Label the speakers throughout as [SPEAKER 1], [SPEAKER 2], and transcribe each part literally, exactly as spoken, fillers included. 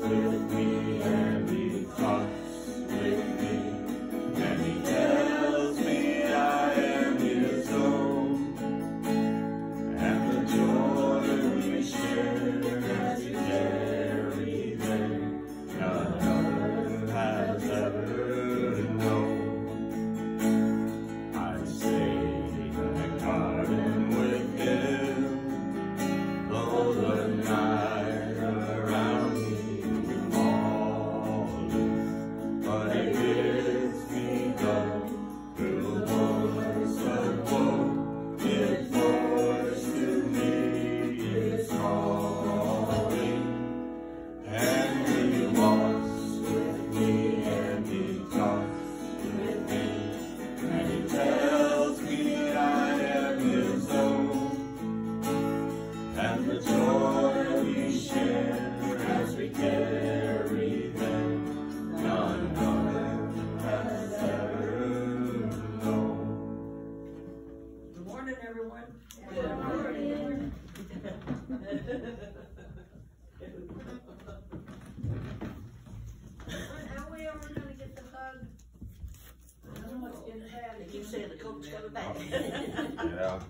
[SPEAKER 1] with me and he talks with me and he tells me I am his own. And the joy we share as we carry them, none other has ever known. I stay in the garden with him, though the night around me falls, but it gives me hope through the wars of woe. His voice to me is calling, and he walks with me and he talks with me, and he tells me I am his own. And the joy we share as we carry them, none other has ever known.
[SPEAKER 2] Good morning, everyone.
[SPEAKER 3] Good morning.
[SPEAKER 4] How we ever gonna get the bug?
[SPEAKER 2] I don't know what's getting bad. They keep saying the coat's coming back.
[SPEAKER 1] Yeah.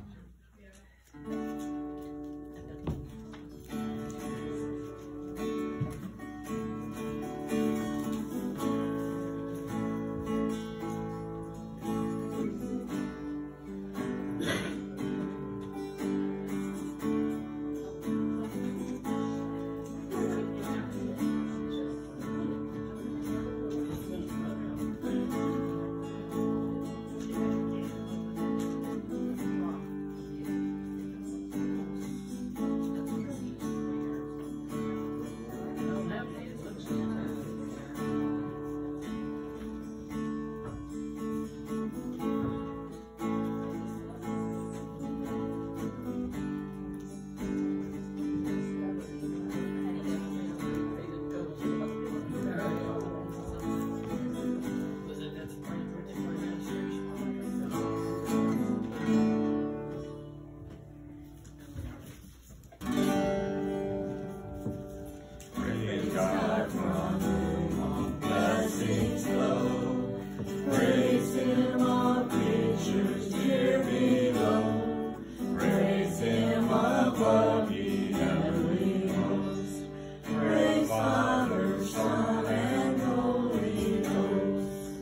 [SPEAKER 1] Praise God from whom all blessings flow. Praise him, all creatures here below. Praise him above, ye heavenly hosts. Praise Father, Son, and Holy Ghost.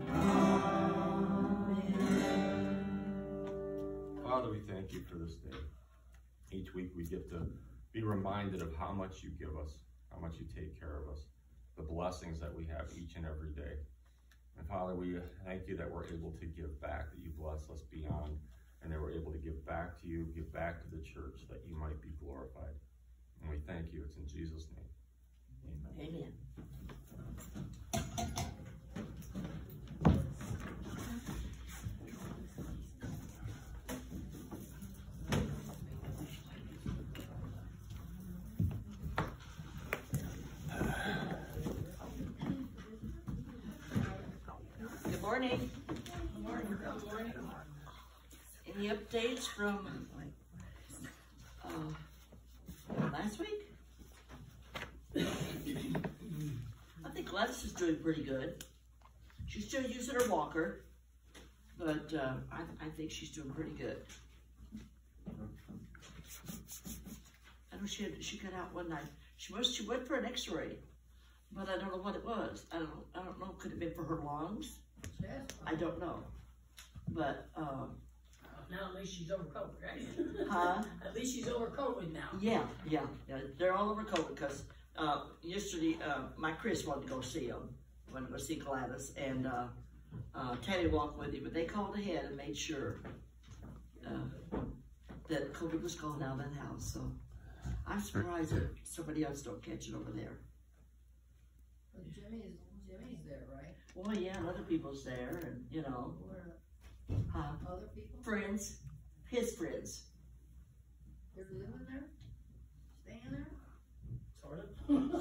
[SPEAKER 1] Amen.
[SPEAKER 5] Father, we thank you for this day. Each week we get to be reminded of how much you give us, how much you take care of us, the blessings that we have each and every day. And Father, we thank you that we're able to give back, that you bless us beyond, and that we're able to give back to you, give back to the church, that you might be glorified. And we thank you. It's in Jesus' name. Amen.
[SPEAKER 2] Amen. Good morning. Good morning. Any updates from uh, last week? I think Gladys is doing pretty good. She's still using her walker, but uh, I, I think she's doing pretty good. I know she had, she got out one night. She was she went for an X-ray, but I don't know what it was. I don't I don't know. Could it have been for her lungs? I don't know. But um,
[SPEAKER 3] Now at least she's over COVID, right?
[SPEAKER 2] huh?
[SPEAKER 3] At least she's over COVID now.
[SPEAKER 2] Yeah, yeah, yeah. They're all over COVID because uh, yesterday uh, my Chris wanted to go see him, wanted to go see Gladys, and uh, uh, Teddy walked with him, but they called ahead and made sure uh, that COVID was gone out of that house. So I'm surprised that somebody else don't catch it over there.
[SPEAKER 4] Well, Jimmy's, Jimmy's there, right?
[SPEAKER 2] Well, yeah, and other people's there, and you know,
[SPEAKER 4] Where,
[SPEAKER 2] uh,
[SPEAKER 4] other people?
[SPEAKER 2] friends, his friends.
[SPEAKER 4] They're living there? Staying there?
[SPEAKER 3] Sort of.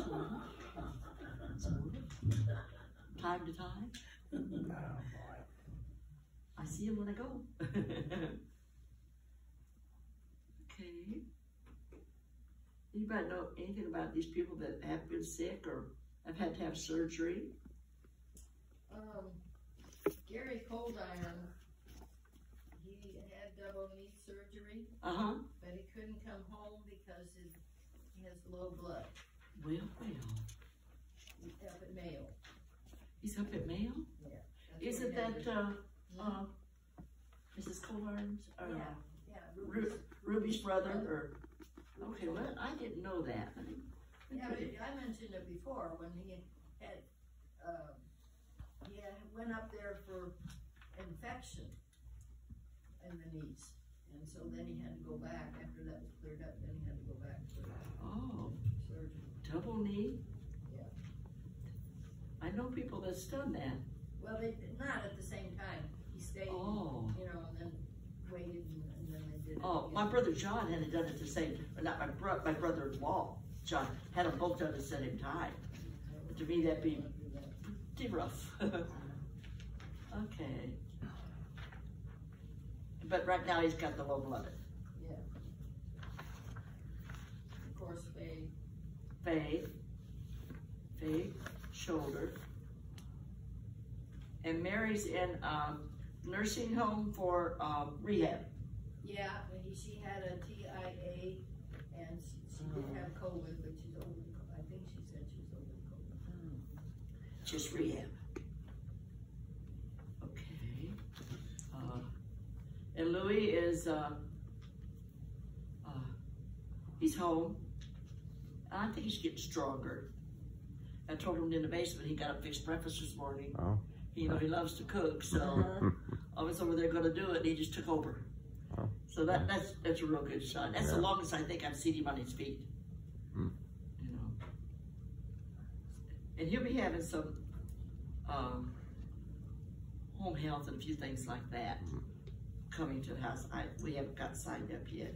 [SPEAKER 2] Time to time.
[SPEAKER 5] Oh, boy.
[SPEAKER 2] I see him when I go. Okay. Anybody know anything about these people that have been sick or have had to have surgery?
[SPEAKER 4] Um, Gary Coldiron, he had double knee surgery,
[SPEAKER 2] Uh-huh.
[SPEAKER 4] but he couldn't come home because his, he has low blood.
[SPEAKER 2] Well, well.
[SPEAKER 4] He's up at Mayo.
[SPEAKER 2] He's up at Mayo?
[SPEAKER 4] That's
[SPEAKER 2] Isn't
[SPEAKER 4] where he had
[SPEAKER 2] that, uh,
[SPEAKER 4] his-
[SPEAKER 2] uh, Missus Coldiron's, uh,
[SPEAKER 4] Yeah, yeah.
[SPEAKER 2] Ru-
[SPEAKER 4] Ruby's-
[SPEAKER 2] Ruby's brother, or, okay, well, I didn't know that. I didn't-
[SPEAKER 4] Yeah, but I mentioned it before, when he had, uh, he had, went up there for infection in the knees. And so then he had to go back, after that was cleared up, then he had to go back for
[SPEAKER 2] Oh,
[SPEAKER 4] surgery.
[SPEAKER 2] double knee?
[SPEAKER 4] Yeah.
[SPEAKER 2] I know people that's done that.
[SPEAKER 4] Well, they, not at the same time, he stayed, you
[SPEAKER 2] Oh.
[SPEAKER 4] know, and then waited, and, and then they did it
[SPEAKER 2] Oh, my
[SPEAKER 4] again.
[SPEAKER 2] brother John had it done at the same, or not my bro, my brother-in-law, John, had them both done at the same time. But to me, that'd be pretty rough. Okay. But right now, he's got the low blood.
[SPEAKER 4] Yeah. Of course, they,
[SPEAKER 2] Faith, Faith, shoulder. And Mary's in, um, nursing home for, um, rehab.
[SPEAKER 4] yeah, and he, she had a T I A, and she, she did have COVID, but she's over, the- I think she said she was over the COVID.
[SPEAKER 2] Just rehab. Okay. Uh, and Louis is, uh, uh, he's home. I think he's getting stronger. I told him in the basement, he got up, fixed breakfast this morning.
[SPEAKER 5] Oh.
[SPEAKER 2] You know, he loves to cook, so I was over there gonna do it, and he just took over.
[SPEAKER 5] Oh.
[SPEAKER 2] So that, that's, that's a real good sign. That's the
[SPEAKER 5] Yeah.
[SPEAKER 2] longest I think I've seen him on his feet.
[SPEAKER 5] Hmm.
[SPEAKER 2] You know. And he'll be having some, um, home health and a few things like that coming to the house. I, we haven't got signed up yet.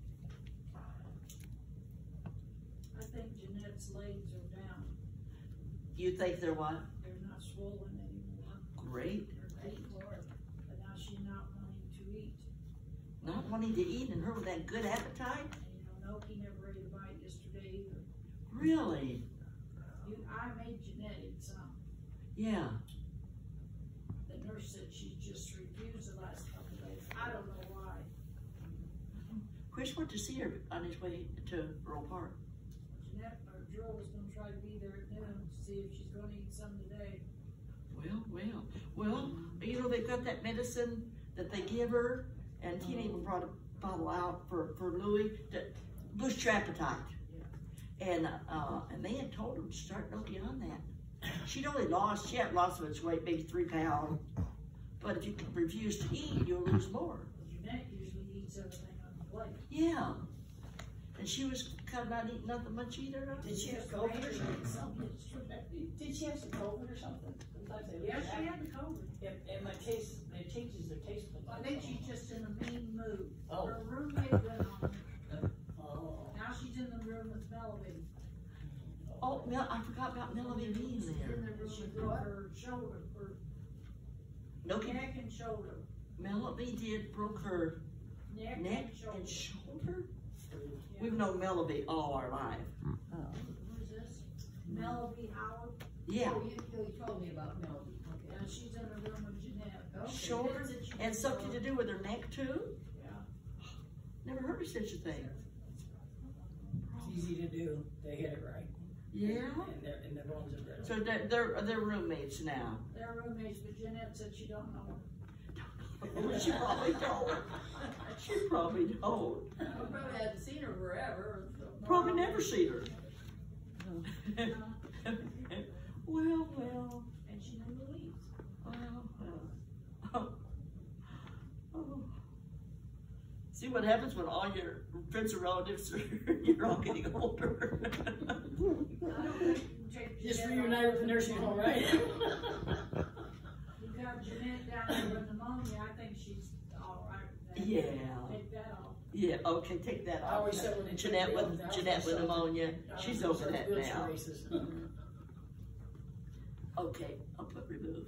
[SPEAKER 6] I think Jeanette's legs are down.
[SPEAKER 2] You think they're what?
[SPEAKER 6] They're not swollen anymore.
[SPEAKER 2] Great.
[SPEAKER 6] Her feet were, but now she's not wanting to eat.
[SPEAKER 2] Not wanting to eat and her with that good appetite?
[SPEAKER 6] And you know, Noki never ate a bite yesterday either.
[SPEAKER 2] Really?
[SPEAKER 6] You, I made Jeanette eat some.
[SPEAKER 2] Yeah.
[SPEAKER 6] The nurse said she just refused the last couple of days. I don't know why.
[SPEAKER 2] Chris went to see her on his way to Earl Park.
[SPEAKER 6] Jeanette, or Joel was gonna try to be there at noon to see if she's gonna eat some today.
[SPEAKER 2] Well, well, well, you know, they've got that medicine that they give her, and Tina even brought a bottle out for, for Louis to boost your appetite. And, uh, and they had told her to start Noki on that. She'd only lost, she hadn't lost much weight, maybe three pounds. But if you refuse to eat, you'll lose more.
[SPEAKER 6] Jeanette usually eats everything on the plate.
[SPEAKER 2] Yeah. And she was kind of not eating nothing much either. huh?
[SPEAKER 3] Did she have COVID or something? Did she have some COVID or something? Sometimes they
[SPEAKER 6] Yeah, she had the COVID.
[SPEAKER 3] And, and my taste, it changes their taste.
[SPEAKER 6] I think she's just in a mean mood.
[SPEAKER 3] Oh.
[SPEAKER 6] Her roommate went on her.
[SPEAKER 3] Oh.
[SPEAKER 6] Now she's in the room with Melody.
[SPEAKER 2] Oh, Mel, I forgot about Melody being
[SPEAKER 4] in
[SPEAKER 2] there.
[SPEAKER 4] the room
[SPEAKER 6] She
[SPEAKER 4] with
[SPEAKER 6] broke
[SPEAKER 4] what?
[SPEAKER 6] her shoulder, her
[SPEAKER 2] Noki,
[SPEAKER 6] neck and shoulder.
[SPEAKER 2] Melody did broke her
[SPEAKER 6] Neck,
[SPEAKER 2] neck
[SPEAKER 6] and shoulder.
[SPEAKER 2] and shoulder.
[SPEAKER 6] Yeah.
[SPEAKER 2] We've known Melody all our life.
[SPEAKER 6] Who's this? Melody Howard.
[SPEAKER 2] Yeah.
[SPEAKER 4] Oh, you, you told me about Melody,
[SPEAKER 6] Yeah,
[SPEAKER 4] okay.
[SPEAKER 6] she's in the room with Jeanette.
[SPEAKER 4] Okay.
[SPEAKER 2] Shoulder and something to do with her neck too?
[SPEAKER 6] Yeah.
[SPEAKER 2] Never heard of such a thing.
[SPEAKER 3] It's easy to do. They hit it right.
[SPEAKER 2] Yeah.
[SPEAKER 3] And their, and their bones are brittle.
[SPEAKER 2] So they're, they're, they're roommates now.
[SPEAKER 6] They're roommates, but Jeanette said she don't know her.
[SPEAKER 2] She probably don't. She probably don't.
[SPEAKER 4] We probably hadn't seen her forever. so-
[SPEAKER 2] Probably never seen her. Well, well.
[SPEAKER 6] And she knew Louise.
[SPEAKER 2] Oh, well. Oh. Oh. See what happens when all your friends and relatives are, you're all getting older.
[SPEAKER 6] I don't think you can take
[SPEAKER 3] Just
[SPEAKER 6] Jeanette
[SPEAKER 3] reunited
[SPEAKER 6] off.
[SPEAKER 3] with the nursing home, right?
[SPEAKER 6] You got Jeanette down there with pneumonia, I think she's all right with that.
[SPEAKER 2] Yeah.
[SPEAKER 6] Take that off.
[SPEAKER 2] Yeah, okay, take that
[SPEAKER 3] I
[SPEAKER 2] off.
[SPEAKER 3] always said when they took
[SPEAKER 2] Jeanette
[SPEAKER 3] me off,
[SPEAKER 2] with,
[SPEAKER 3] that was
[SPEAKER 2] Jeanette with
[SPEAKER 3] myself.
[SPEAKER 2] pneumonia, she's over that
[SPEAKER 3] Wheelchair
[SPEAKER 2] now.
[SPEAKER 3] races.
[SPEAKER 2] Okay, I'll put remove.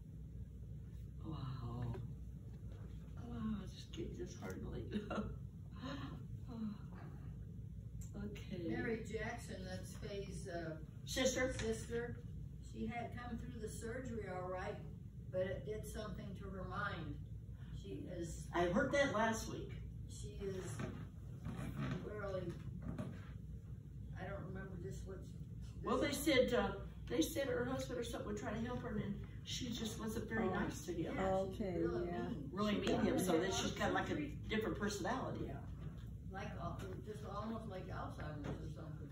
[SPEAKER 2] Wow. Wow, just getting this hard to leave. Okay.
[SPEAKER 4] Mary Jackson, that's Faye's, uh,
[SPEAKER 2] Sister?
[SPEAKER 4] sister, she had come through the surgery all right, but it did something to her mind. She is,
[SPEAKER 2] I heard that last week.
[SPEAKER 4] she is really, I don't remember just what.
[SPEAKER 2] Well, they said, uh, they said her husband or something would try to help her, and she just wasn't very
[SPEAKER 7] Oh.
[SPEAKER 2] nice to him.
[SPEAKER 4] Yeah, she's
[SPEAKER 7] Okay,
[SPEAKER 4] really
[SPEAKER 7] yeah.
[SPEAKER 4] mean.
[SPEAKER 2] Really mean him, so that she's got like a different personality.
[SPEAKER 4] Like, uh, just almost like Alzheimer's or something.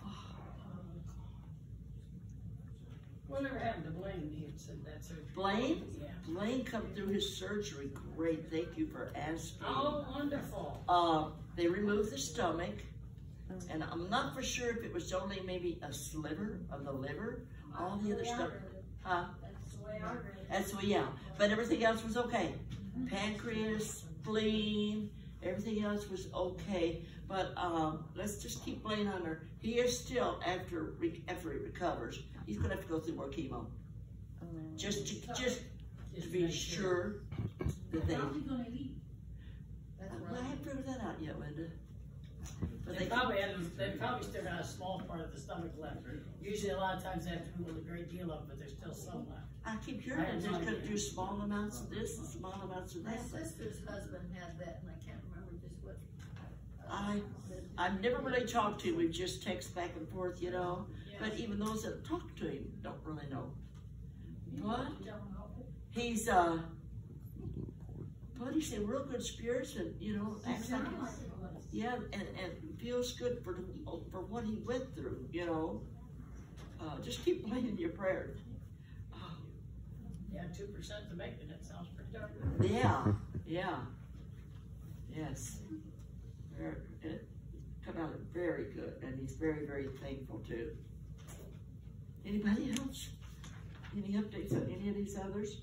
[SPEAKER 3] Whatever happened to Blaine, he had said that surgery.
[SPEAKER 2] Blaine?
[SPEAKER 3] Yeah.
[SPEAKER 2] Blaine come through his surgery great. Thank you for asking.
[SPEAKER 3] Oh, wonderful.
[SPEAKER 2] Uh, they removed the stomach, and I'm not for sure if it was only maybe a sliver of the liver. All the other stuff, huh?
[SPEAKER 6] That's the way I read it.
[SPEAKER 2] That's what, yeah. But everything else was okay. Pancreas, spleen, everything else was okay. But um, let's just keep Blaine on her. He is still, after re after he recovers, he's gonna have to go through more chemo. Just to just to be sure that they.
[SPEAKER 6] How's he gonna eat?
[SPEAKER 4] That's
[SPEAKER 2] Well, I
[SPEAKER 4] right.
[SPEAKER 2] haven't figured that out yet, Linda. But
[SPEAKER 3] They
[SPEAKER 2] they
[SPEAKER 3] probably had, they probably still got a small part of the stomach left. Usually a lot of times they have to remove a great deal of it, but there's still some left.
[SPEAKER 2] I keep hearing that they're gonna do small amounts of this and small amounts of
[SPEAKER 4] My
[SPEAKER 2] that. But
[SPEAKER 4] sister's husband had that, and I can't remember just what. uh,
[SPEAKER 2] I, I've never really talked to him. We've just text back and forth, you know. But even those that talk to him don't really know. But
[SPEAKER 6] Don't know.
[SPEAKER 2] he's uh, but he's in real good spirits, and you know, acts like
[SPEAKER 6] Sound like it was.
[SPEAKER 2] yeah, and and feels good for the- for what he went through, you know. Uh, just keep playing in your prayers. Oh,
[SPEAKER 3] Yeah, two percent to make it, that sounds pretty darn good.
[SPEAKER 2] yeah, yeah, yes. Very, it come out very good, and he's very, very thankful too. Anybody else? Any updates on any of these others?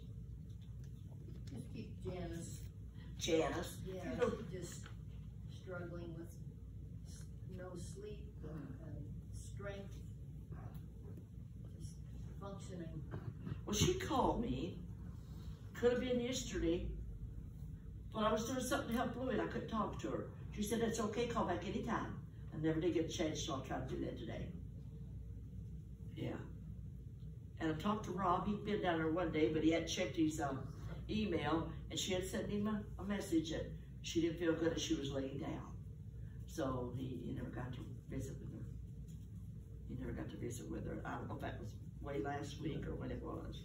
[SPEAKER 4] Just keep Janice,
[SPEAKER 2] Janice?
[SPEAKER 4] yeah,
[SPEAKER 2] You know,
[SPEAKER 4] she's just struggling with s- no sleep and, and strength. Just functioning.
[SPEAKER 2] well, she called me. Could have been yesterday, but I was doing something to help Louie, and I couldn't talk to her. She said, "It's okay, call back anytime." I never did get a chance, so I'll try to do that today. Yeah. And I talked to Rob. He'd been down there one day, but he hadn't checked his um, email, and she had sent him a, a message that she didn't feel good and she was laying down. So he, he never got to visit with her. He never got to visit with her. I don't know if that was way last week or when it was.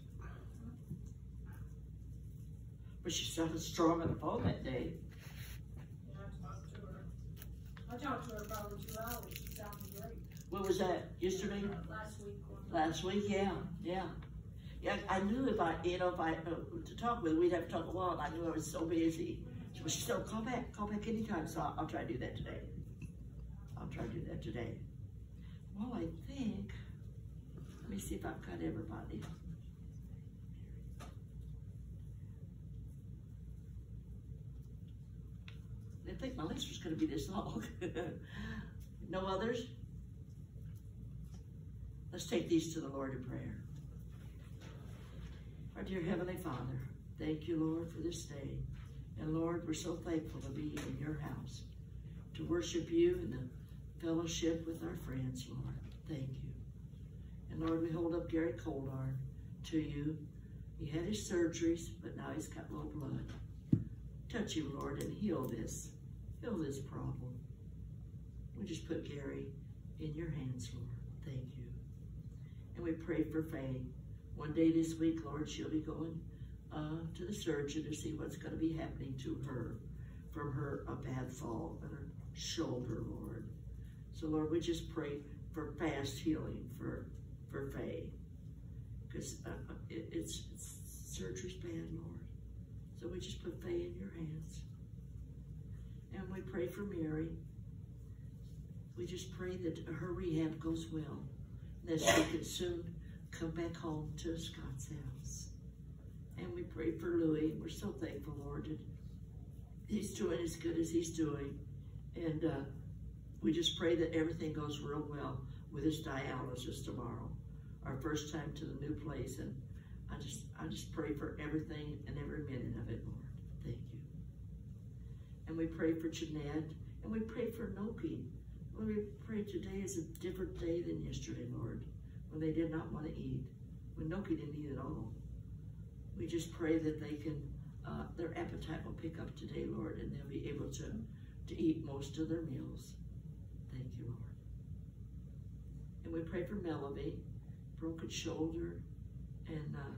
[SPEAKER 2] But she sounded strong on the phone that day.
[SPEAKER 6] Yeah, I talked to her. I talked to her for over two hours. She sounded great.
[SPEAKER 2] When was that? Yesterday?
[SPEAKER 6] Last week. when-
[SPEAKER 2] Last week, yeah, yeah. Yeah, I knew if I, you know, if I, uh, to talk with her, we'd have to talk a while, and I knew I was so busy. So she said, "Oh, call back, call back anytime," so I'll, I'll try to do that today. I'll try to do that today. Well, I think, let me see if I've got everybody. I didn't think my list was gonna be this long. No others? Let's take these to the Lord in prayer. Our dear Heavenly Father, thank you, Lord, for this day. And Lord, we're so thankful to be in your house, to worship you in the fellowship with our friends, Lord. Thank you. And Lord, we hold up Gary Coldarn to you. He had his surgeries, but now he's got low blood. Touch him, Lord, and heal this. Heal this problem. We just put Gary in your hands, Lord. Thank you. And we pray for Faye. One day this week, Lord, she'll be going uh, to the surgeon to see what's going to be happening to her from her a bad fall on her shoulder, Lord. So, Lord, we just pray for fast healing for for Faye, because uh, it, it's, it's surgery's bad, Lord. So we just put Faye in your hands, and we pray for Mary. We just pray that her rehab goes well, that she can soon come back home to Scott's house. And we pray for Louie, and we're so thankful, Lord, that he's doing as good as he's doing. And uh, we just pray that everything goes real well with his dialysis tomorrow, our first time to the new place. And I just, I just pray for everything and every minute of it, Lord. Thank you. And we pray for Jeanette, and we pray for Noki. Lord, we pray today is a different day than yesterday, Lord, when they did not want to eat, when Noki didn't eat at all. We just pray that they can, uh, their appetite will pick up today, Lord, and they'll be able to, to eat most of their meals. Thank you, Lord. And we pray for Melody, broken shoulder, and uh,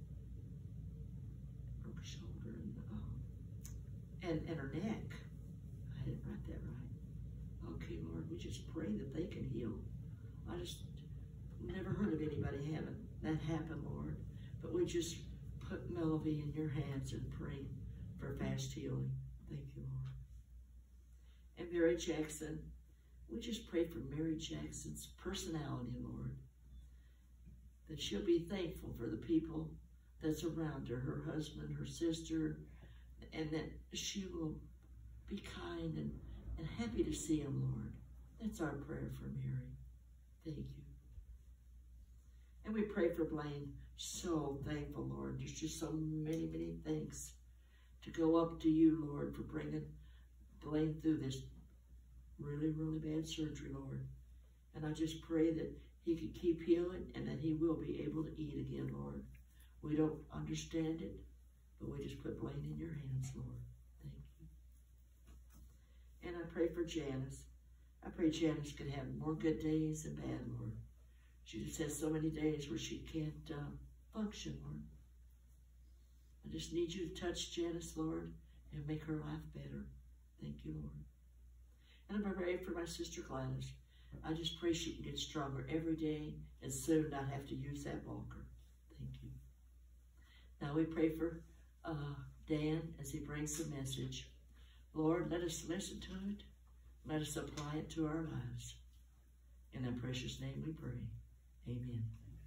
[SPEAKER 2] broken shoulder, and, uh, and, and her neck. I didn't write that right. Okay, Lord, we just pray that they can heal. I just never heard of anybody having that happen, Lord. But we just put Melody in your hands and pray for fast healing. Thank you, Lord. And Mary Jackson, we just pray for Mary Jackson's personality, Lord. That she'll be thankful for the people that's around her, her husband, her sister, and that she will be kind and, and happy to see him, Lord. That's our prayer for Mary. Thank you. And we pray for Blaine. So thankful, Lord. There's just so many, many thanks to go up to you, Lord, for bringing Blaine through this really, really bad surgery, Lord. And I just pray that he can keep healing and that he will be able to eat again, Lord. We don't understand it, but we just put Blaine in your hands, Lord. Thank you. And I pray for Janice. I pray Janice can have more good days than bad, Lord. She just has so many days where she can't uh, function, Lord. I just need you to touch Janice, Lord, and make her life better. Thank you, Lord. And I'm praying for my sister Gladys. I just pray she can get stronger every day and soon not have to use that walker. Thank you. Now we pray for uh, Dan as he brings the message. Lord, let us listen to it. Let us apply it to our lives. In thy precious name we pray. Amen.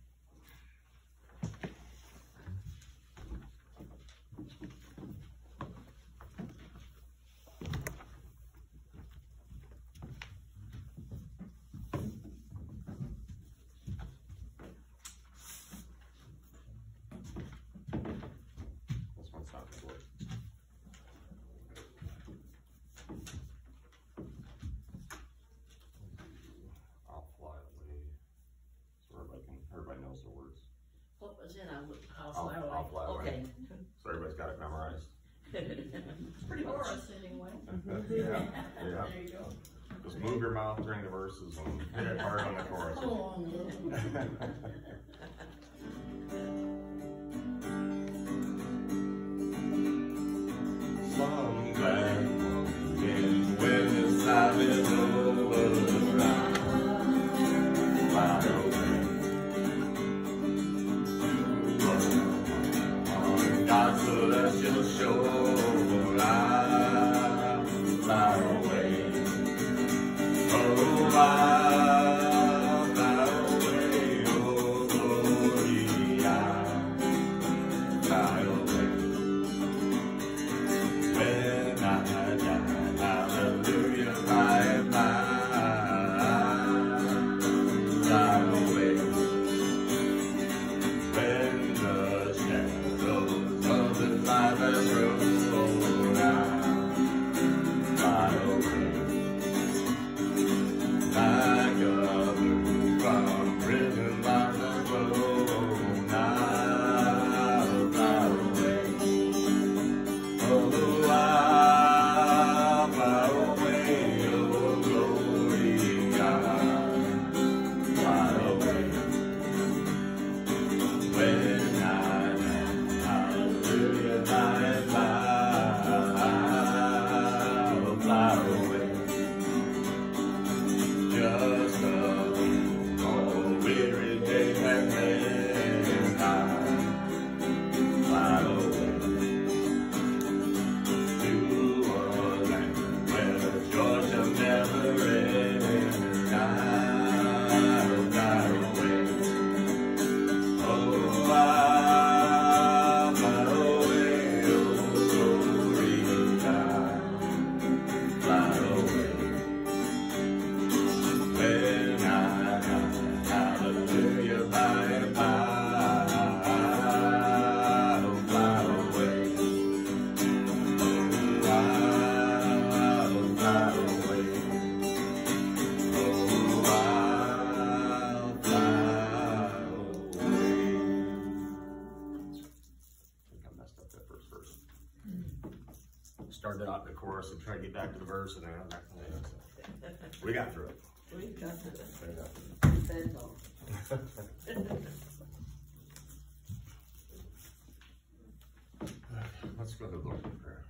[SPEAKER 5] This one's not gonna work. I'll fly away. So everybody can, everybody knows the words.
[SPEAKER 2] What was it? I would, I'll
[SPEAKER 5] I'll-
[SPEAKER 2] fly away.
[SPEAKER 5] I'll fly away.
[SPEAKER 2] Okay.
[SPEAKER 5] So everybody's got it memorized.
[SPEAKER 2] It's pretty much.
[SPEAKER 4] Chorus anyway.
[SPEAKER 5] Yeah, yeah.
[SPEAKER 4] There you go.
[SPEAKER 5] Just move your mouth during the verses and hit it hard on the chorus.
[SPEAKER 4] Come on, girl.
[SPEAKER 1] Someday, when this life is over, I'll fly away on God's celestial shore. I'll fly away. Oh, I'll fly away. Oh, glory, I'll fly away. When I die, hallelujah, bye bye, fly away. When the shadows of this life has grown,
[SPEAKER 5] started out the chorus and tried to get back to the verse, and then I'm back to the end. So we got through it.
[SPEAKER 2] We got to the,
[SPEAKER 5] We got through it.
[SPEAKER 2] that's all.
[SPEAKER 5] Let's go to the Lord in prayer.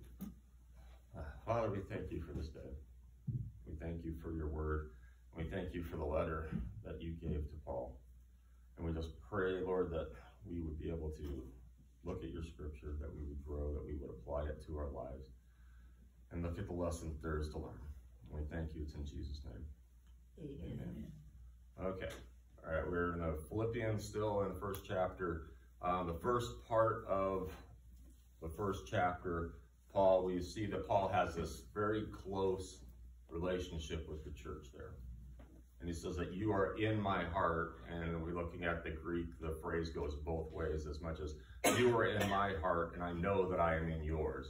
[SPEAKER 5] Uh, Father, we thank you for this day. We thank you for your word. We thank you for the letter that you gave to Paul. And we just pray, Lord, that we would be able to look at your scripture, that we would grow, that we would apply it to our lives, and look at the lessons there is to learn. And we thank you. It's in Jesus' name.
[SPEAKER 2] Amen.
[SPEAKER 5] Amen. Okay. All right. We're in the Philippians, still in the first chapter. Um, the first part of the first chapter, Paul, we see that Paul has this very close relationship with the church there. And he says that you are in my heart, and we're looking at the Greek, the phrase goes both ways, as much as you are in my heart, and I know that I am in yours.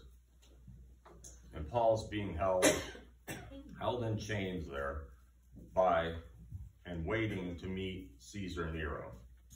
[SPEAKER 5] And Paul's being held, held in chains there by, and waiting to meet Caesar Nero.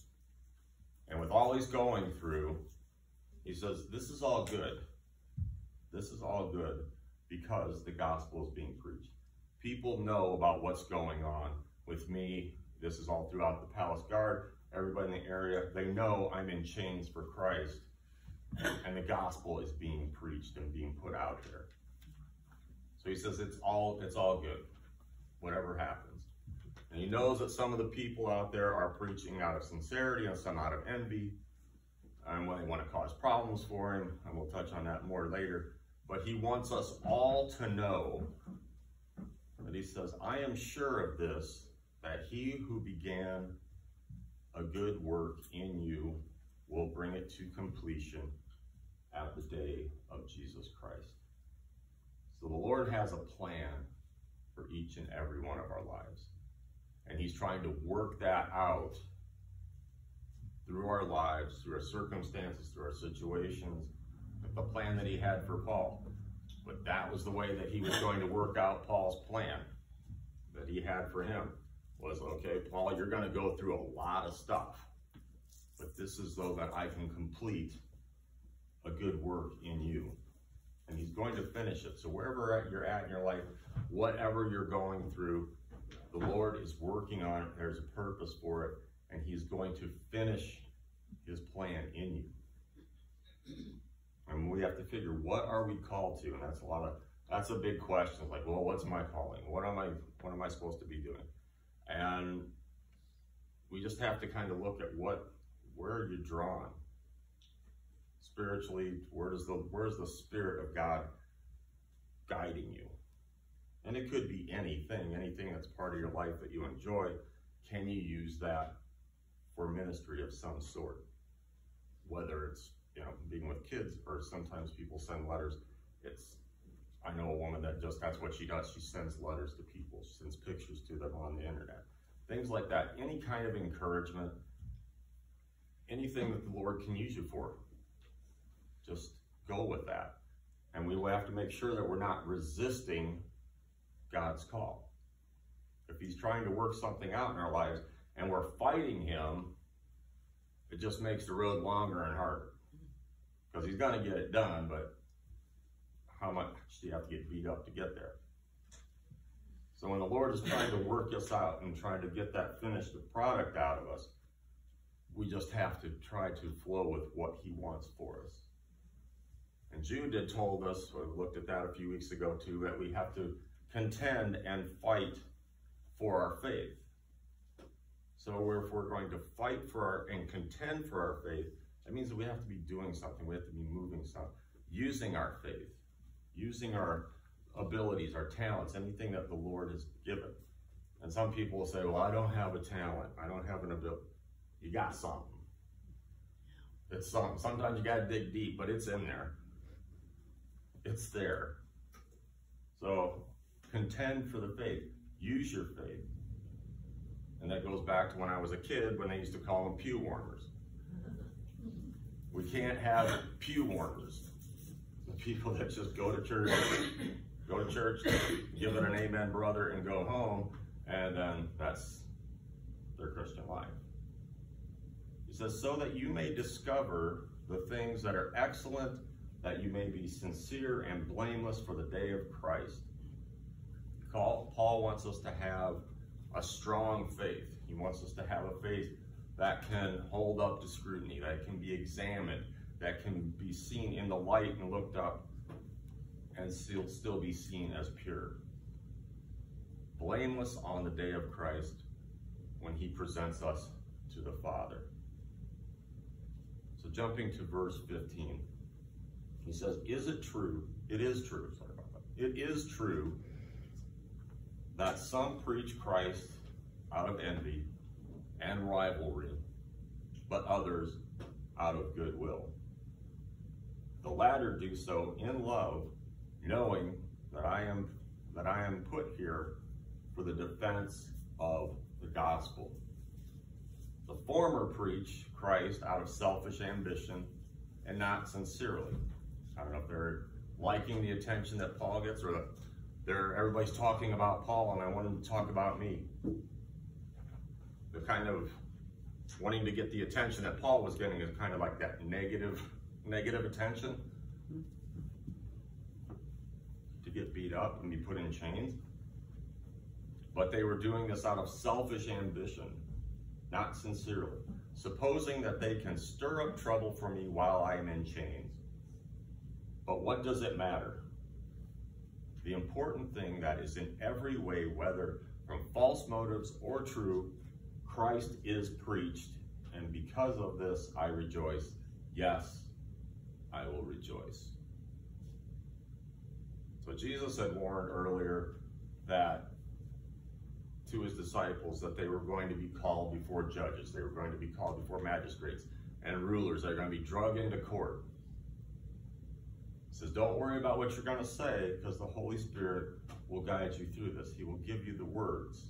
[SPEAKER 5] And with all he's going through, he says, this is all good. This is all good because the gospel is being preached. People know about what's going on with me. This is all throughout the palace guard. Everybody in the area, they know I'm in chains for Christ. And the gospel is being preached and being put out there. So he says it's all, it's all good, whatever happens. And he knows that some of the people out there are preaching out of sincerity and some out of envy. And when they want to cause problems for him, and we'll touch on that more later. But he wants us all to know that he says, I am sure of this, that he who began a good work in you will bring it to completion at the day of Jesus Christ. So the Lord has a plan for each and every one of our lives. And he's trying to work that out through our lives, through our circumstances, through our situations, the plan that he had for Paul. But that was the way that he was going to work out Paul's plan that he had for him. Was, okay, Paul, you're going to go through a lot of stuff, but this is so that I can complete a good work in you. And he's going to finish it. So wherever you're at in your life, whatever you're going through, the Lord is working on it. There's a purpose for it, and he's going to finish his plan in you. And we have to figure, what are we called to? And that's a lot of, that's a big question. Like, well, what's my calling? What am I, what am I supposed to be doing? And we just have to kind of look at what, where are you drawn? Spiritually, where does the, where's the Spirit of God guiding you? And it could be anything, anything that's part of your life that you enjoy. Can you use that for ministry of some sort? Whether it's, you know, being with kids, or sometimes people send letters. It's, I know a woman that just, that's what she does. She sends letters to people. She sends pictures to them on the internet. Things like that. Any kind of encouragement, anything that the Lord can use you for, just go with that. And we will have to make sure that we're not resisting God's call. If he's trying to work something out in our lives and we're fighting him, it just makes the road longer and harder. Because he's going to get it done, but how much do you have to get beat up to get there? So when the Lord is trying to work us out and trying to get that finished product out of us, we just have to try to flow with what he wants for us. And Jude had told us, we looked at that a few weeks ago too, that we have to contend and fight for our faith. So if we're going to fight for our, and contend for our faith, that means that we have to be doing something. We have to be moving something, using our faith, using our abilities, our talents, anything that the Lord has given. And some people will say, well, I don't have a talent. I don't have an ability. You got something. It's something. Sometimes you got to dig deep, but it's in there. It's there. So contend for the faith. Use your faith. And that goes back to when I was a kid, when they used to call them pew warmers. We can't have pew warmers. The people that just go to church, go to church, give it an amen, brother, and go home, and then that's their Christian life. He says, so that you may discover the things that are excellent that you may be sincere and blameless for the day of Christ. Paul wants us to have a strong faith. He wants us to have a faith that can hold up to scrutiny, that can be examined, that can be seen in the light and looked up and still, still be seen as pure. Blameless on the day of Christ when he presents us to the Father. So jumping to verse fifteen, he says, is it true? It is true, sorry about that. It is true that some preach Christ out of envy and rivalry, but others out of goodwill. The latter do so in love, knowing that I am that I am put here for the defense of the gospel. The former preach Christ out of selfish ambition and not sincerely. I don't know if they're liking the attention that Paul gets, or they're everybody's talking about Paul and I want them to talk about me. They're kind of wanting to get the attention that Paul was getting, is kind of like that negative, negative attention. To get beat up and be put in chains. But they were doing this out of selfish ambition, not sincerely, supposing that they can stir up trouble for me while I am in chains. But what does it matter? The important thing that is in every way, whether from false motives or true, Christ is preached, and because of this I rejoice. Yes, I will rejoice. So Jesus had warned earlier that to his disciples that they were going to be called before judges. They were going to be called before magistrates and rulers. They're going to be dragged into court. He says, don't worry about what you're going to say, because the Holy Spirit will guide you through this. He will give you the words.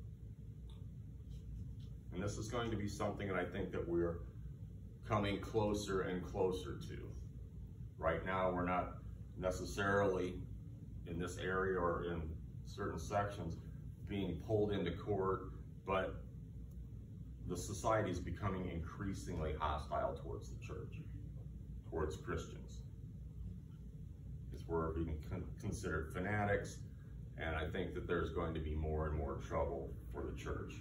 [SPEAKER 5] And this is going to be something that I think that we're coming closer and closer to. Right now, we're not necessarily in this area or in certain sections being pulled into court, but the society is becoming increasingly hostile towards the church, towards Christians. Because we're being con considered fanatics, and I think that there's going to be more and more trouble for the church.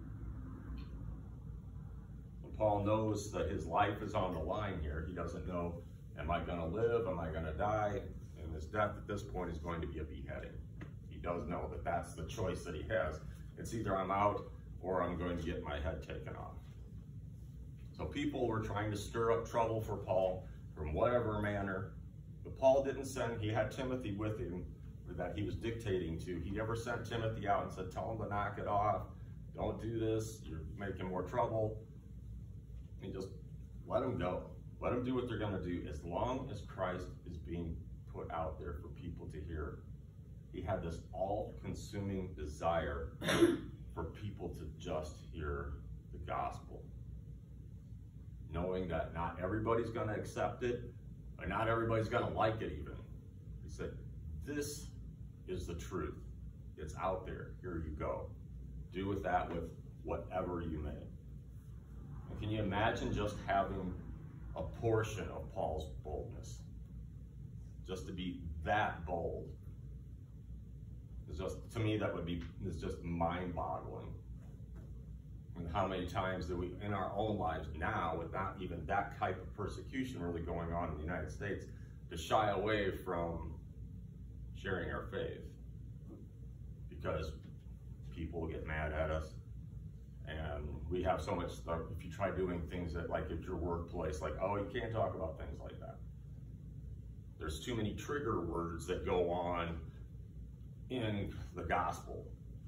[SPEAKER 5] And Paul knows that his life is on the line here. He doesn't know, am I going to live? Am I going to die? And his death at this point is going to be a beheading. He does know that that's the choice that he has. It's either I'm out or I'm going to get my head taken off. So people were trying to stir up trouble for Paul from whatever manner. But Paul didn't send, he had Timothy with him that he was dictating to. He never sent Timothy out and said, tell him to knock it off. Don't do this. You're making more trouble. He just let them go. Let them do what they're going to do as long as Christ is being put out there for people to hear. He had this all-consuming desire for people to just hear the gospel, knowing that not everybody's going to accept it, or not everybody's going to like it even. He said, this is the truth. It's out there. Here you go. Do with that with whatever you may. And can you imagine just having a portion of Paul's boldness? Just to be that bold. It's just, to me, that would be, it's just mind-boggling. And how many times do we, in our own lives now, with not even that type of persecution really going on in the United States, to shy away from sharing our faith because people get mad at us, and we have so much stuff. If you try doing things that, like at your workplace, like, oh, you can't talk about things like that. There's too many trigger words that go on in the gospel.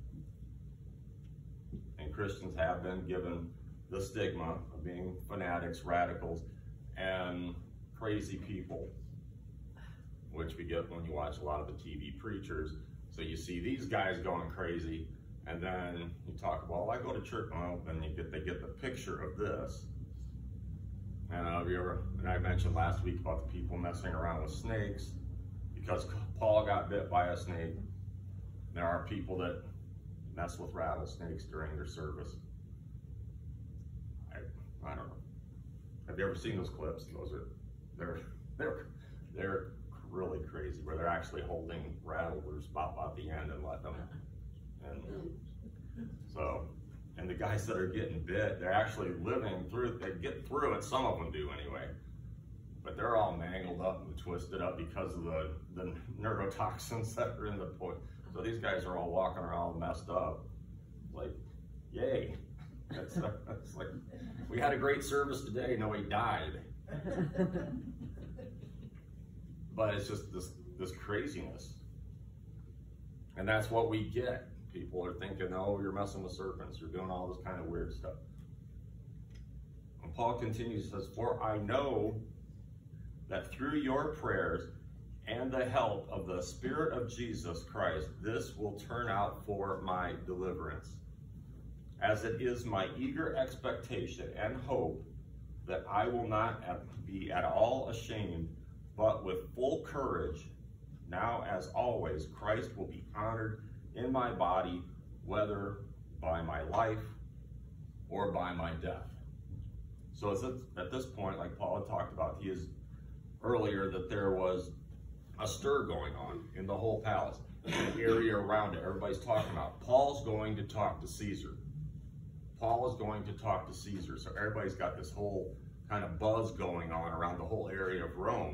[SPEAKER 5] And Christians have been given the stigma of being fanatics, radicals, and crazy people, which we get when you watch a lot of the T V preachers. So you see these guys going crazy, and then you talk, well, I go to church, well, then you get, they get the picture of this. And uh, you ever, and I mentioned last week about the people messing around with snakes, because Paul got bit by a snake. There are people that mess with rattlesnakes during their service. I, I don't know. Have you ever seen those clips? Those are, they're, they're, they're really crazy, where they're actually holding rattlers about, about the end and let them, and so, and the guys that are getting bit, they're actually living through, they get through it, some of them do anyway, but they're all mangled up and twisted up because of the, the neurotoxins that are in the poison. So these guys are all walking around all messed up. Like, yay. That's, that's like, we had a great service today, no, he died. But it's just this, this craziness. And that's what we get. People are thinking, oh, you're messing with serpents, you're doing all this kind of weird stuff. And Paul continues, says, for I know that through your prayers and the help of the Spirit of Jesus Christ, this will turn out for my deliverance, as it is my eager expectation and hope that I will not be at all ashamed, but with full courage, now as always, Christ will be honored in my body, whether by my life or by my death. So it's at this point, like Paul had talked about, he is earlier that there was a stir going on in the whole palace, the area around it. Everybody's talking about, Paul's going to talk to Caesar. Paul is going to talk to Caesar. So everybody's got this whole kind of buzz going on around the whole area of Rome.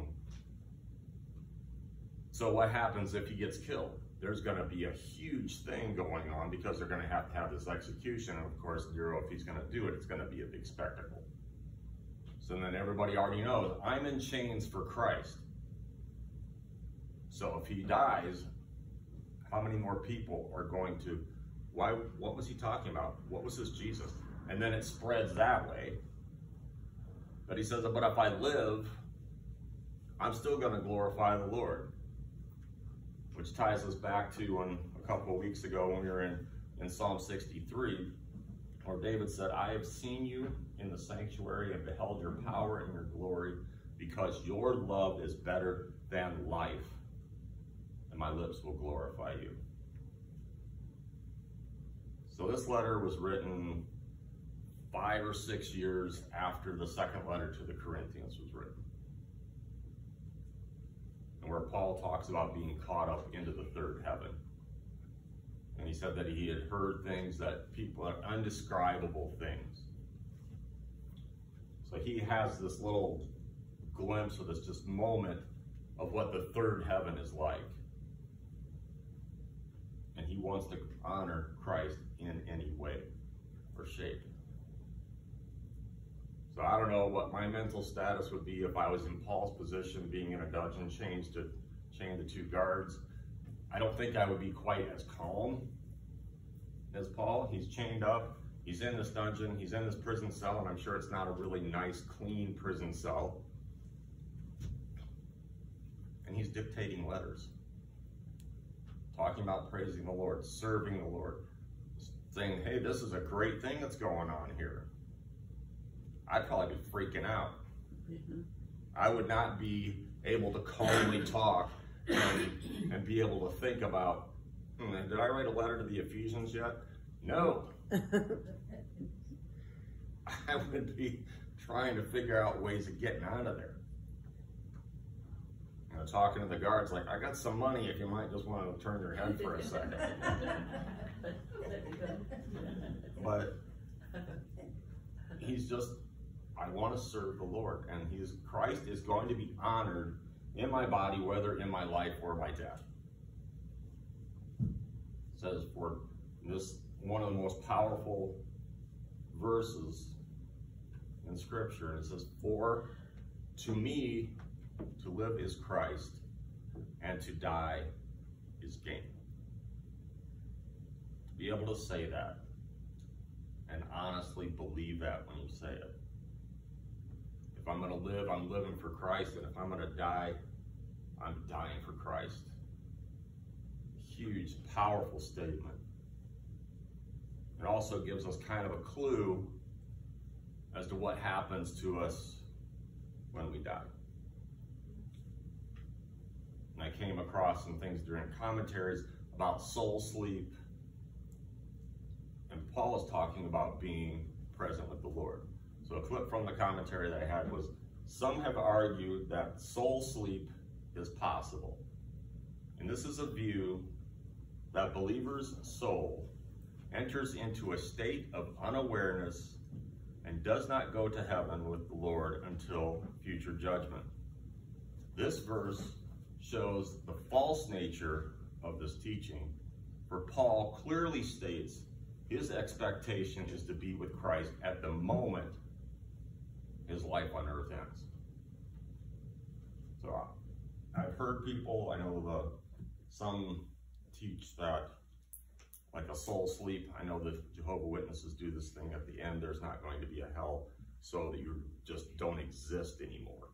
[SPEAKER 5] So what happens if he gets killed? There's going to be a huge thing going on because they're going to have to have this execution. And of course, Nero, if he's going to do it, it's going to be a big spectacle. So then everybody already knows, I'm in chains for Christ. So if he dies, how many more people are going to, why, what was he talking about? What was this Jesus? And then it spreads that way. But he says, but if I live, I'm still going to glorify the Lord. Which ties us back to when a couple of weeks ago when we were in, in Psalm sixty-three, where David said, I have seen you in the sanctuary and beheld your power and your glory, because your love is better than life, and my lips will glorify you. So this letter was written five or six years after the second letter to the Corinthians was written, and where Paul talks about being caught up into the third heaven. And he said that he had heard things that people, undescribable things. So he has this little glimpse of this just moment of what the third heaven is like. And he wants to honor Christ in any way or shape. So I don't know what my mental status would be if I was in Paul's position, being in a dungeon, chained to, chained to two guards. I don't think I would be quite as calm as Paul. He's chained up, he's in this dungeon, he's in this prison cell, and I'm sure it's not a really nice, clean prison cell. And he's dictating letters, talking about praising the Lord, serving the Lord, saying, hey, this is a great thing that's going on here. I'd probably be freaking out. Mm-hmm. I would not be able to calmly talk and, and be able to think about, hmm, did I write a letter to the Ephesians yet? No. I would be trying to figure out ways of getting out of there. You know, talking to the guards like, I got some money if you might just want to turn your head for a second. But he's just, I want to serve the Lord, and he's, Christ is going to be honored in my body, whether in my life or my death. It says for this, one of the most powerful verses in Scripture, and it says, for to me to live is Christ, and to die is gain. To be able to say that and honestly believe that when you say it. If I'm going to live, I'm living for Christ, and if I'm going to die, I'm dying for Christ. Huge, powerful statement. It also gives us kind of a clue as to what happens to us when we die. And I came across some things during commentaries about soul sleep. And Paul is talking about being present with the Lord. So a clip from the commentary that I had was, some have argued that soul sleep is possible. And this is a view that believer's soul enters into a state of unawareness and does not go to heaven with the Lord until future judgment. This verse shows the false nature of this teaching, for Paul clearly states his expectation is to be with Christ at the moment his life on earth ends. So I've heard people, I know the some teach that like a soul sleep. I know the Jehovah's Witnesses do this thing at the end. There's not going to be a hell, so that you just don't exist anymore.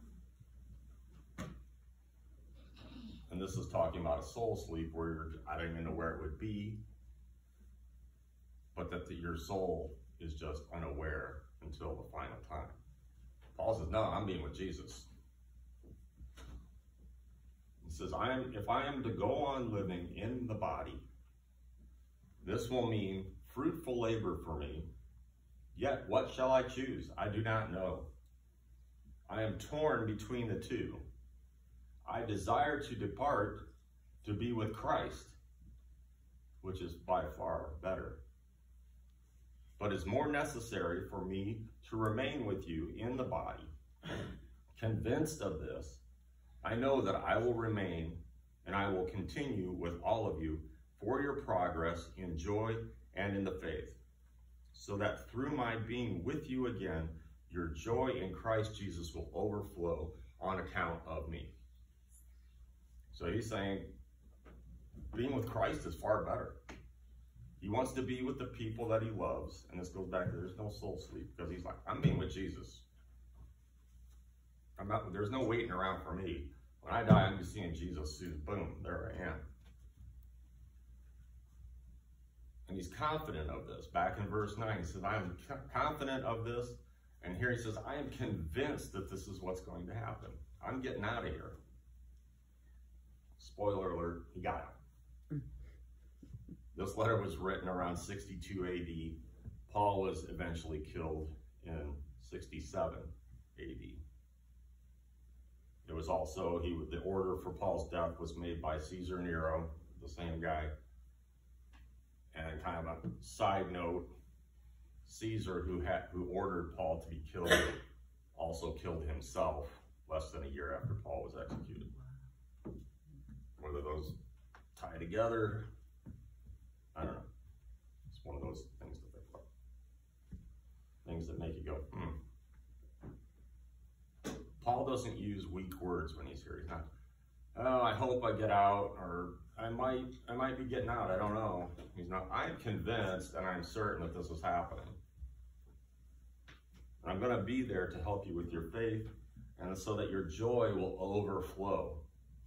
[SPEAKER 5] And this is talking about a soul sleep where you're, I don't even know where it would be, but that the, your soul is just unaware until the final time. Paul says, no, I'm being with Jesus. He says, I am, if I am to go on living in the body, this will mean fruitful labor for me. Yet what shall I choose? I do not know. I am torn between the two. I desire to depart to be with Christ, which is by far better. But it's more necessary for me to remain with you in the body. Convinced of this, I know that I will remain and I will continue with all of you for your progress in joy and in the faith, so that through my being with you again, your joy in Christ Jesus will overflow on account of me. So he's saying, being with Christ is far better. He wants to be with the people that he loves, and this goes back to there's no soul sleep, because he's like, I'm being with Jesus. I'm not, there's no waiting around for me. When I die, I'm just seeing Jesus soon. Boom, there I am. And he's confident of this. Back in verse nine, he says, I am confident of this. And here he says, I am convinced that this is what's going to happen. I'm getting out of here. Spoiler alert, he got out. This letter was written around sixty-two A D. Paul was eventually killed in sixty-seven A D. It was also, he the order for Paul's death was made by Caesar Nero, the same guy. And kind of a side note, Caesar, who had who ordered Paul to be killed, also killed himself less than a year after Paul was executed. Whether those tie together, I don't know. It's one of those things to think about. Things that make you go, hmm. Paul doesn't use weak words when he's here. He's not, oh, I hope I get out, or I might, I might be getting out, I don't know. He's not, I'm convinced and I'm certain that this is happening. And I'm gonna be there to help you with your faith, and so that your joy will overflow.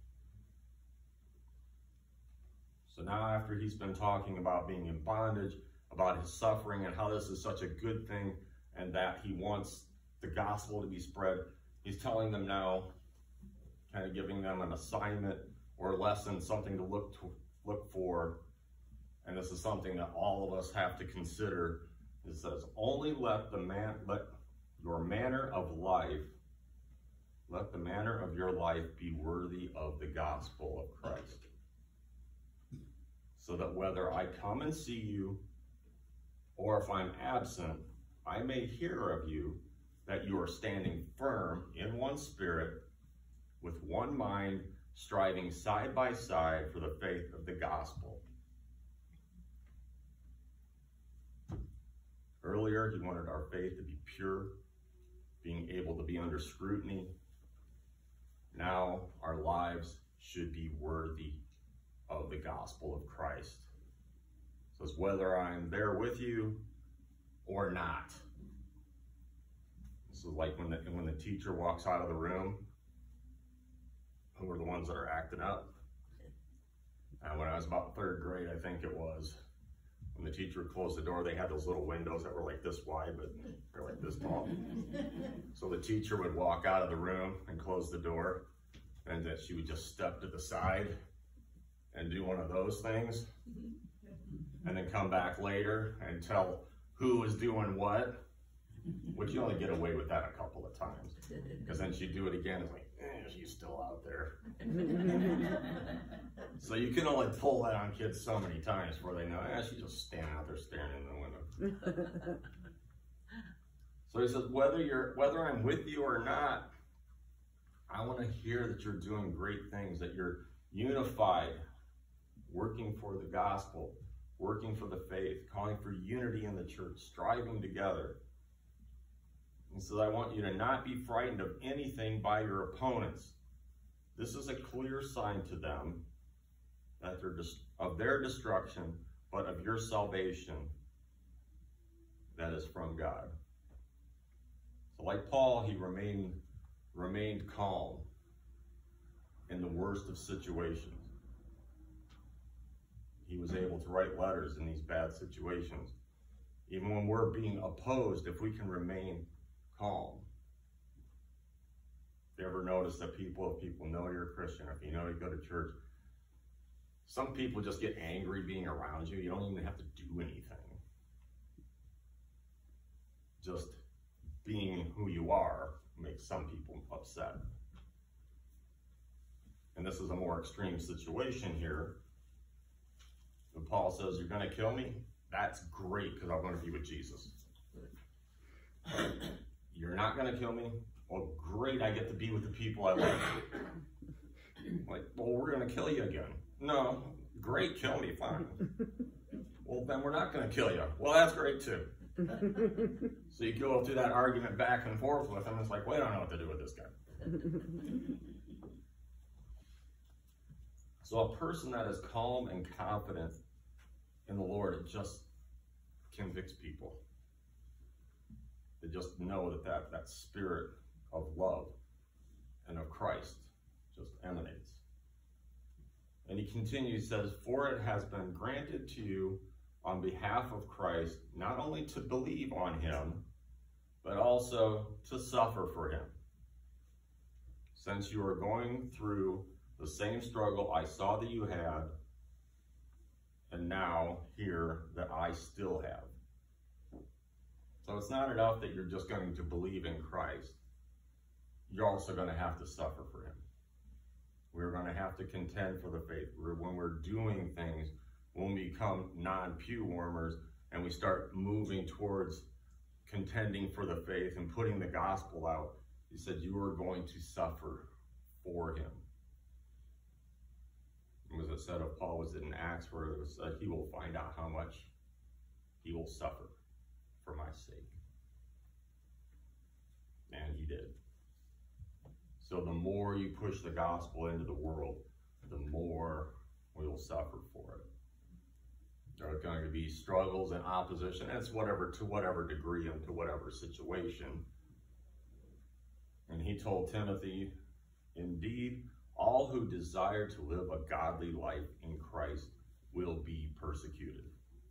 [SPEAKER 5] So now after he's been talking about being in bondage, about his suffering and how this is such a good thing and that he wants the gospel to be spread, he's telling them now, kind of giving them an assignment or a lesson, something to look to look for. And this is something that all of us have to consider. It says, only let the man let your manner of life, let the manner of your life be worthy of the gospel of Christ. So that whether I come and see you, or if I'm absent, I may hear of you that you are standing firm in one spirit, with one mind, striving side by side for the faith of the gospel. Earlier, he wanted our faith to be pure, being able to be under scrutiny. Now, our lives should be worthy of the gospel of Christ. So it's whether I'm there with you or not. This is like when the, when the teacher walks out of the room, who are the ones that are acting up? And when I was about third grade, I think it was, when the teacher would close the door, they had those little windows that were like this wide, but they're like this tall. So the teacher would walk out of the room and close the door, and then she would just step to the side and do one of those things, and then come back later and tell who was doing what. Which you only get away with that a couple of times. Because then she'd do it again, it's like, eh, she's still out there. So you can only pull that on kids so many times before they know, eh, she's just standing out there staring in the window. So he says, whether you're, whether I'm with you or not, I want to hear that you're doing great things, that you're unified, working for the gospel, working for the faith, calling for unity in the church, striving together. And so I want you to not be frightened of anything by your opponents. This is a clear sign to them that they're dis- of their destruction, but of your salvation that is from God. So like Paul, he remained, remained calm in the worst of situations. He was able to write letters in these bad situations. Even when we're being opposed, if we can remain calm. If you ever notice that people, if people know you're a Christian, if you know you go to church, some people just get angry being around you. You don't even have to do anything. Just being who you are makes some people upset. And this is a more extreme situation here. When Paul says, you're going to kill me, that's great because I'm going to be with Jesus. You're not going to kill me? Well, great, I get to be with the people I love. Like, well, we're going to kill you again. No, great, kill me, fine. Well, then we're not going to kill you. Well, that's great too. So you go through that argument back and forth with him. It's like, well, I don't know what to do with this guy. So a person that is calm and confident in the Lord, it just convicts people. They just know that that, that spirit of love and of Christ just emanates. And he continues, says, for it has been granted to you on behalf of Christ, not only to believe on him, but also to suffer for him. Since you are going through the same struggle I saw that you had, and now hear that I still have. So it's not enough that you're just going to believe in Christ. You're also going to have to suffer for him. We're going to have to contend for the faith. We're, when we're doing things, when we become non-pew warmers and we start moving towards contending for the faith and putting the gospel out, he said you are going to suffer for him. Was it said of Paul, was it in Acts where it was said, he will find out how much he will suffer for my sake. And he did. So the more you push the gospel into the world, the more we will suffer for it. There are going to be struggles and opposition, and it's whatever, to whatever degree and to whatever situation. And he told Timothy, indeed, all who desire to live a godly life in Christ will be persecuted.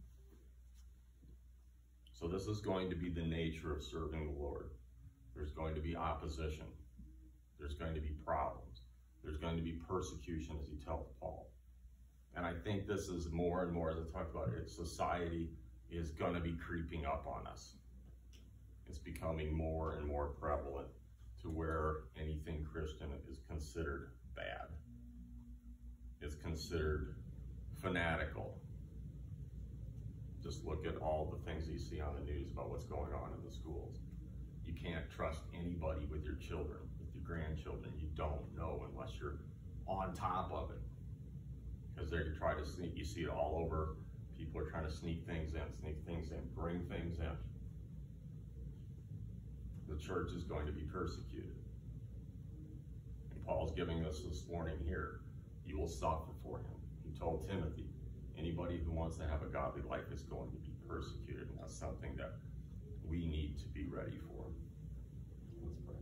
[SPEAKER 5] So this is going to be the nature of serving the Lord. There's going to be opposition. There's going to be problems. There's going to be persecution, as he tells Paul. And I think this is more and more, as I talked about it, society is going to be creeping up on us. It's becoming more and more prevalent to where anything Christian is considered bad. It's considered fanatical. Just look at all the things you see on the news about what's going on in the schools. You can't trust anybody with your children, with your grandchildren. You don't know unless you're on top of it. Because they try to sneak, you see it all over. People are trying to sneak things in, sneak things in, bring things in. The church is going to be persecuted. And Paul's giving us this warning here. You will suffer for him. He told Timothy, anybody who wants to have a godly life is going to be persecuted. And that's something that we need to be ready for. Let's pray.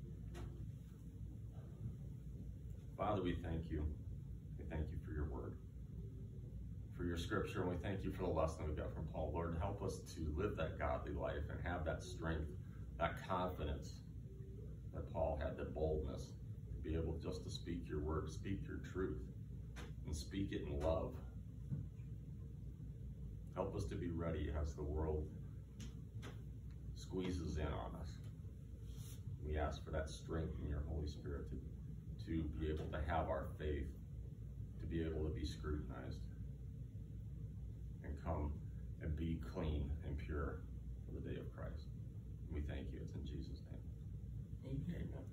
[SPEAKER 5] Father, we thank you. We thank you for your word, for your scripture, and we thank you for the lesson we got from Paul. Lord, help us to live that godly life and have that strength, that confidence that Paul had, that boldness to be able just to speak your word, speak your truth, and speak it in love. Help us to be ready as the world is squeezes in on us. We ask for that strength in your Holy Spirit to, to be able to have our faith, to be able to be scrutinized and come and be clean and pure for the day of Christ. We thank you. It's in Jesus' name.
[SPEAKER 2] Amen.
[SPEAKER 5] Amen.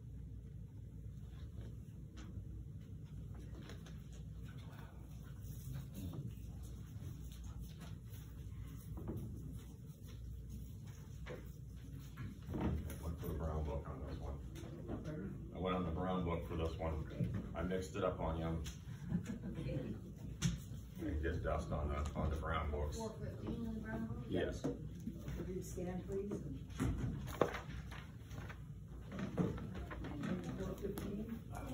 [SPEAKER 5] I went for the brown book on this one. I went on the brown book for this one. I mixed it up on you. And get dust on the on the brown books.
[SPEAKER 4] Four fifteen in the brown book?
[SPEAKER 5] Yes.
[SPEAKER 6] Could you scan, please? And four fifteen?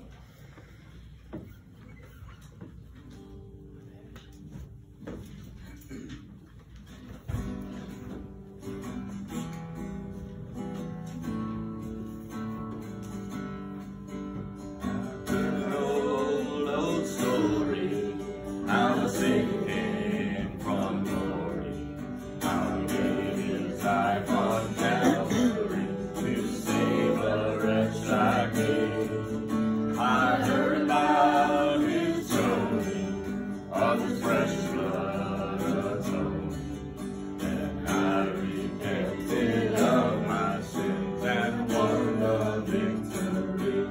[SPEAKER 1] An old, old story, how a Savior came from glory, how he gave his life on Calvary to save a wretch like me. I heard about his atoning, of his precious blood atoning, and I repented of my sins and won the victory.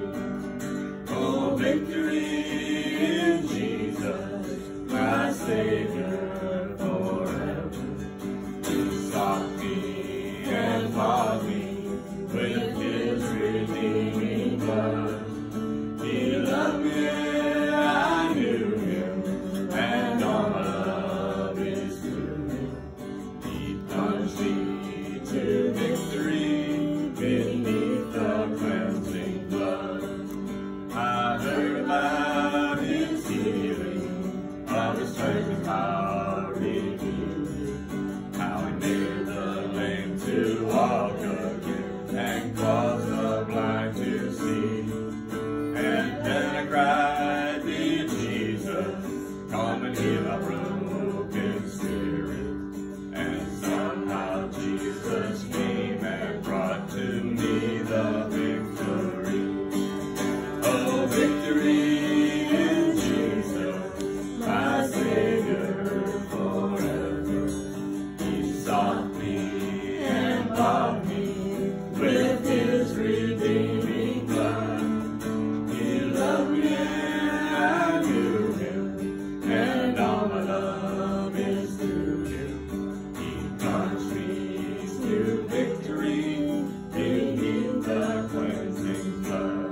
[SPEAKER 1] Oh, victory in Jesus, my Savior forever. He sought me and bought me with his redeeming blood. He loved me, I knew him, and all my love is through him. He plunged me to victory beneath the cleansing blood. I heard about his healing, of his strength power revealing, how he made the lame to walk again and caused the blind to see. And then I cried, dear Jesus, come and heal my broken spirit. And somehow Jesus came and brought to me the victory. Oh, victory in Jesus, my Savior forever. He sought me and bought me with his redeeming blood. He loved me and I knew him, and all my love is through him. He plunged me to victory beneath the cleansing blood.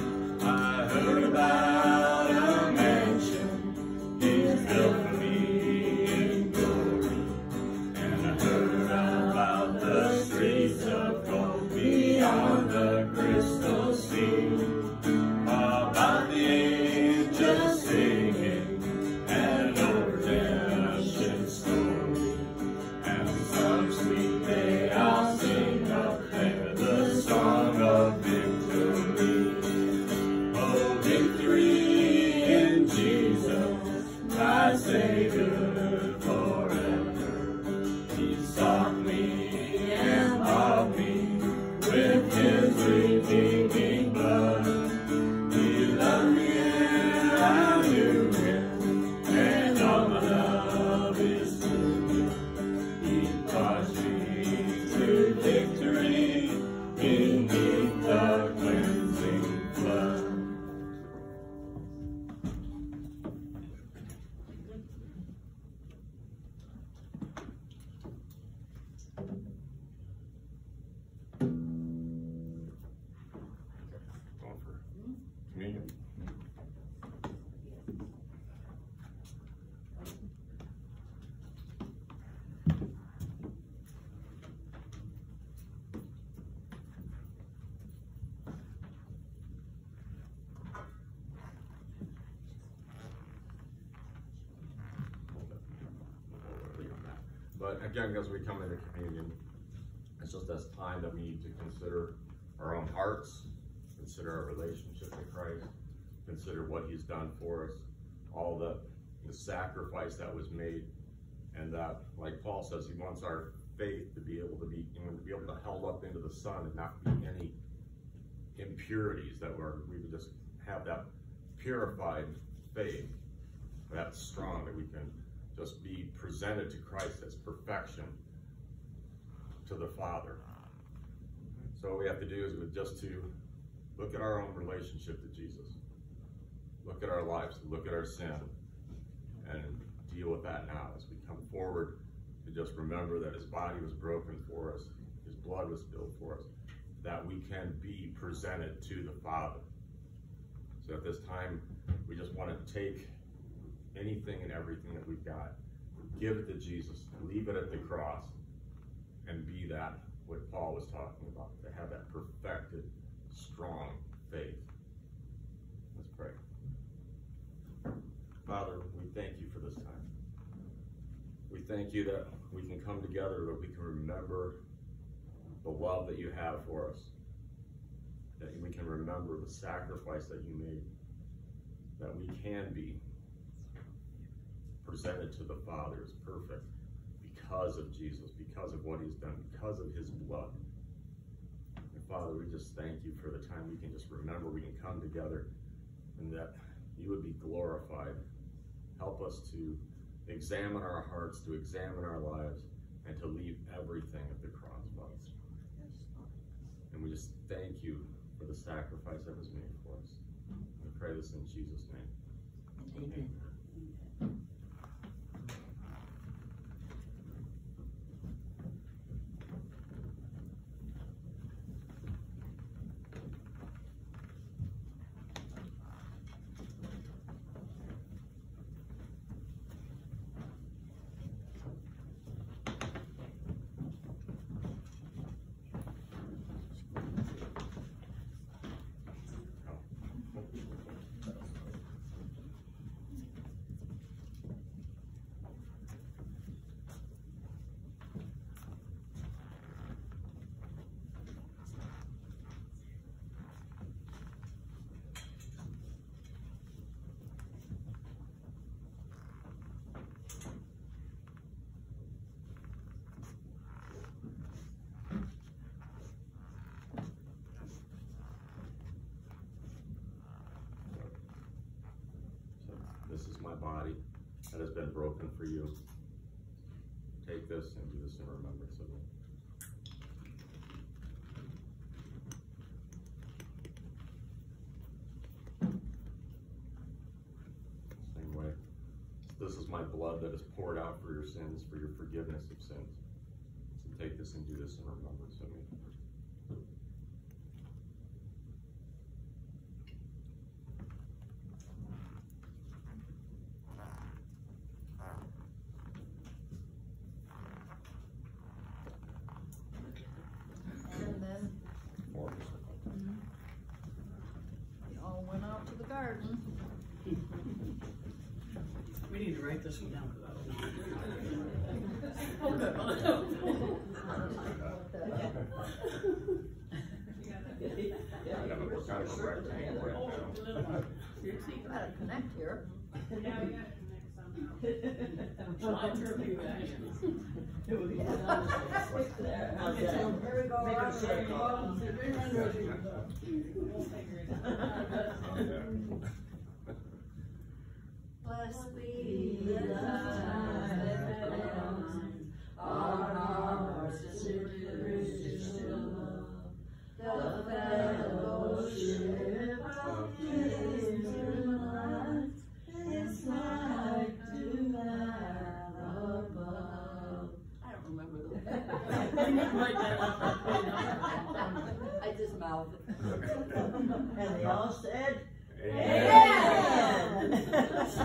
[SPEAKER 1] I heard about a mansion he's built for me in glory, and I heard about the streets of gold beyond the crystal sea, about the angels singing an old redemption story, and some sweet day I'll sing up there the song of victory. Oh, victory in Jesus, my Savior forever. He sought me and bought me with his redeeming blood. He loved me and I knew him, and all my love is through him. He brought me to victory beneath the cleansing blood.
[SPEAKER 5] Going for communion. But again, as we come into communion, it's just this time that we need to consider our own hearts, consider our relationship with Christ, consider what he's done for us, all the, the sacrifice that was made, and that, like Paul says, he wants our faith to be able to be, you know, to be able to held up into the sun and not be any impurities, that were, we would just have that purified faith, that's strong, that we can just be presented to Christ as perfection to the Father. So what we have to do is we just to look at our own relationship to Jesus, look at our lives, look at our sin, and deal with that now as we come forward, to just remember that his body was broken for us, his blood was spilled for us, that we can be presented to the Father. So at this time, we just want to take anything and everything that we've got, give it to Jesus, leave it at the cross, and be that, what Paul was talking about, to have that perfected, strong faith. Let's pray. Father, we thank you for this time. We thank you that we can come together, that we can remember the love that you have for us, that we can remember the sacrifice that you made, that we can be presented to the Father as perfect because of Jesus, because of what he's done, because of his blood. And Father, we just thank you for the time we can just remember, we can come together, and that you would be glorified. Help us to examine our hearts, to examine our lives, and to leave everything at the cross, Father. And we just thank you for the sacrifice that was made for us. We pray this in Jesus' name.
[SPEAKER 2] Amen. This is my body that has been broken for you. Take this and do this in remembrance of me. Same way. This is my blood that is poured out for your sins, for your forgiveness of sins. So take this and do this in remembrance of me.
[SPEAKER 4] And then we all went out to the garden.
[SPEAKER 3] We need to write this one down.
[SPEAKER 4] Gotta connect here.
[SPEAKER 6] Yeah, we got to connect somehow.
[SPEAKER 3] July term, you guys.
[SPEAKER 2] Make a circle.
[SPEAKER 3] We'll figure it out.
[SPEAKER 4] Blessed be the time on our sisters still, the fellowship of human life is like to that above. I don't remember the I just mouthed it.
[SPEAKER 2] And they all said,
[SPEAKER 4] Amen.
[SPEAKER 5] Make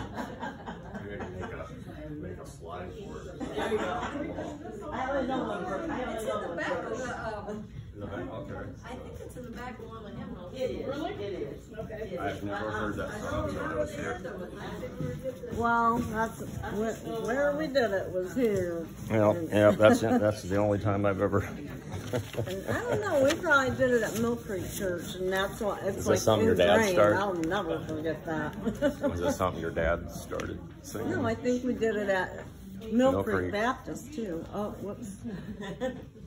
[SPEAKER 5] a, make a slide for it.
[SPEAKER 2] there you go. I only know one verse. I only
[SPEAKER 4] It's
[SPEAKER 2] know
[SPEAKER 4] in the
[SPEAKER 2] one
[SPEAKER 4] back of
[SPEAKER 2] verse.
[SPEAKER 4] the, um,
[SPEAKER 5] In the back? Okay.
[SPEAKER 4] I think it's in the back of one of the hymnals.
[SPEAKER 2] It is, it is.
[SPEAKER 3] Okay.
[SPEAKER 2] It is.
[SPEAKER 5] I've never heard that song, so I was here.
[SPEAKER 7] Well, that's where, where we did it was here.
[SPEAKER 5] Yeah, yeah, that's that's the only time I've ever.
[SPEAKER 7] And I don't know, we probably did it at Mill Creek Church, and that's what it's
[SPEAKER 5] Is
[SPEAKER 7] like.
[SPEAKER 5] this something your dad
[SPEAKER 7] ingrained.
[SPEAKER 5] started?
[SPEAKER 7] I'll never forget that.
[SPEAKER 5] Was this something your dad started singing?
[SPEAKER 7] No, I think we did it at Mill
[SPEAKER 5] Mill
[SPEAKER 7] Creek
[SPEAKER 5] Creek.
[SPEAKER 7] Baptist too. Oh, whoops.